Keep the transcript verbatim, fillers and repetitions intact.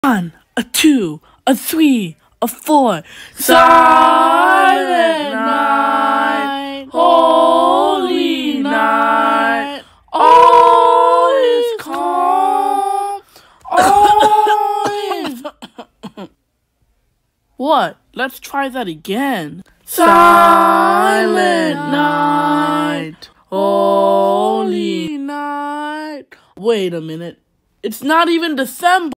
One, a two, a three, a four. Silent night, holy night, all is calm, all is... What? Let's try that again. Silent night, holy night. Wait a minute. It's not even December.